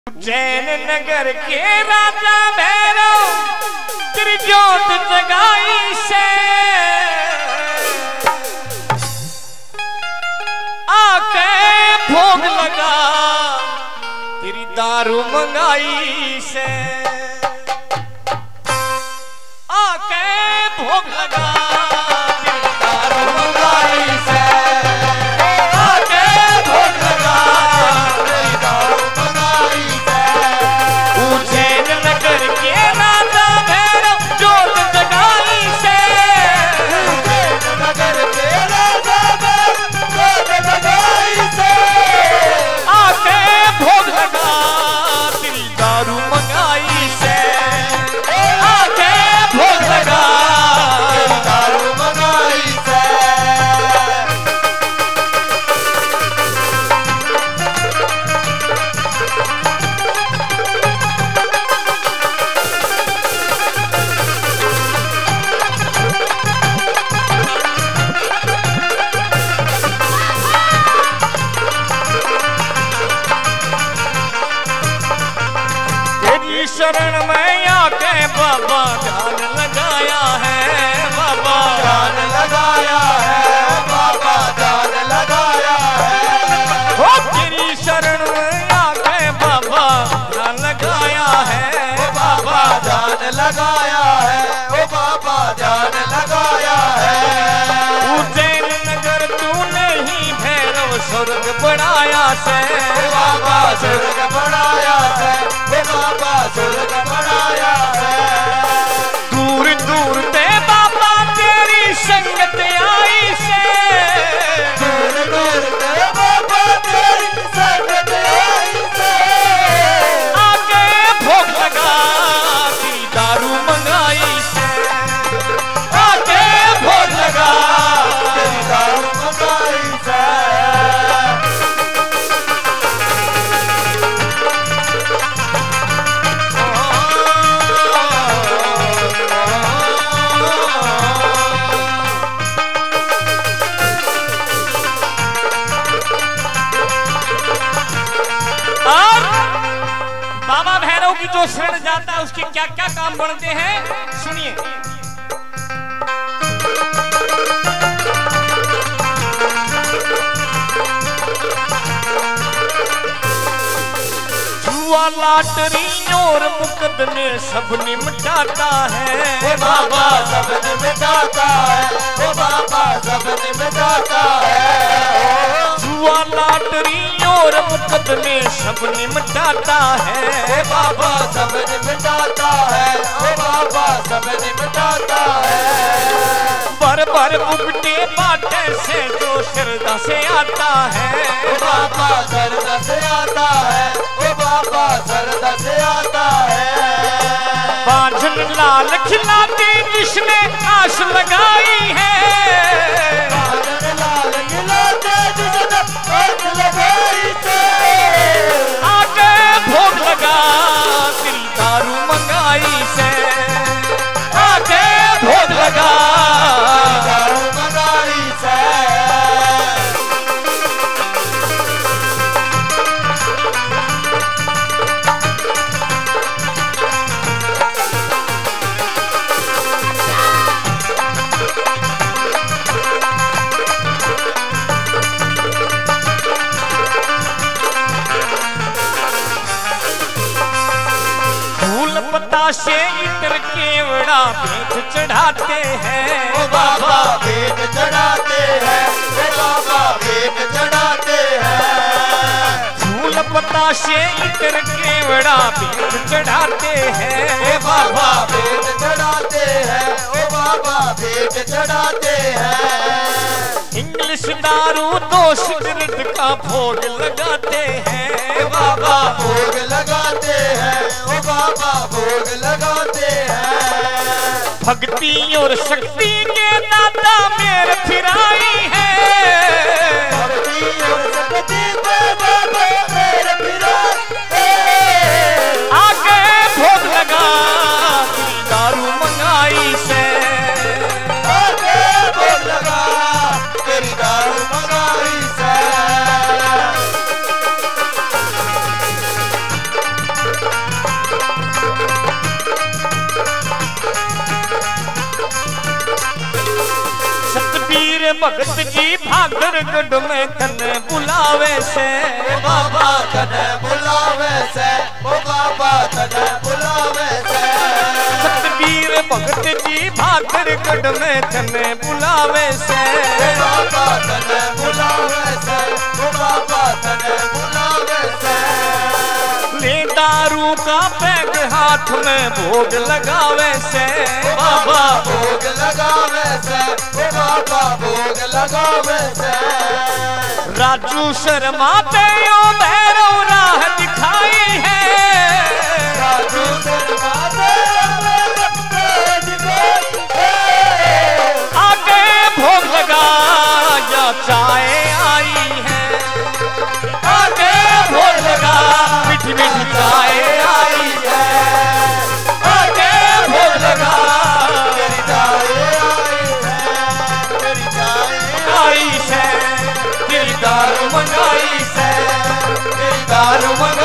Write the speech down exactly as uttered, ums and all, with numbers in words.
उज्जैन नगर के राजा भैरव त्रिजोत जगाई से आके भोग लगा तेरी दारू मंगाई से आके भोग लगा तेरी दारू मंगाई से आके भोग लगा तेरी दारू मंगाई से उज्जैन नगर के राजा भैरव जोत जगाई से उज्जैन नगर के राजा भैरव जोत जगाई से आके भोग लगा तेरी दारू मंगाई से आके भोग लगा तेरी दारू मंगाई से। तेरी शरण में आके बाबा ध्यान लगाया है बाबा ध्यान लगाया है बाबा ध्यान लगाया है ओ तेरी शरण में आके बाबा ध्यान लगाया है बाबा ध्यान लगाया है ओ बाबा ध्यान लगाया है। उज्जैन नगर तूने ही भैरव स्वर्ग बनाया से बाबा स्वर्ग बनाया से बाबा स्वर्ग बनाया है। दूर दूर ते बाबा तेरी संगत आई से दूर दूर ते बाबा तेरी संगत आई से आके भोग लगा तेरी दारू मंगाई से आके भोग लगा तेरी दारू मंगाई से। और बाबा भैरव की जो शरण जाता है उसके क्या क्या काम बनते हैं सुनिए। जुआ लाटरी और मुकदमे सब निमटाता है बाबा सब निमटाता है ओ बाबा सब निमटाता है। जुआ लाटरी और मुकदमे सब निमटाता है बाबा सब निमटाता है ओ बाबा सब निमटाता है। भर भर बुगटे बाटे से जो श्रद्धा से आता है बाबा श्रद्धा से आता है ओ बाबा श्रद्धा से आता है। बांझन लाल खिलाते जिसने आस लगाई है बांझन लाल खिलाते जिसने आस लगाई है आके भोग लगा तेरी दारू मंगाई से आके भोग लगा दारू मंगाई से। से इतर केवड़ा भेंट चढ़ाते हैं ओ बाबा भेंट चढ़ाते हैं ओ बाबा भेंट चढ़ाते हैं। फूल पत्ता से इतर केवड़ा भेंट चढ़ाते हैं ओ बाबा भेंट चढ़ाते हैं ओ बाबा भेंट चढ़ाते हैं। इंग्लिश दारू दो सिगरेट का भोग लगाते हैं बाबा भोग लगाते हैं ओ बाबा भोग लगाते हैं। भक्ति और शक्ति के दाता मेर फिराई है भक्ति और शक्ति के दाता मेर फिराई है आके भोग लगा तेरी दारू मंगाई से आके भोग लगा तेरी दारू मंगाई से। भगत जी भादरगढ़ में कने बुलावे से बाबा कने बुलावे से ओ बाबा कने बुलावे से सतबीर भगत जी भादरगढ़ में कने बुलावे से बाबा कने बुलावे से ओ बाबा कने बुलावे से ले दारू का पैग हाथ में भोग लगावे से बाबा भोग लगावे से ओ बाबा भोग लगावे से राजू शर्मा पे यो भैरव राह दिखाई है राजू शर्मा पे आगे भोग लगा या चाय आई है आगे भोग लगा मीठी मीठी चाय आई है आगे भोग लगा मेरी चाय आई है मेरी चाय आई है तेरी दारू मंगाई से मेरी दारू मंगाई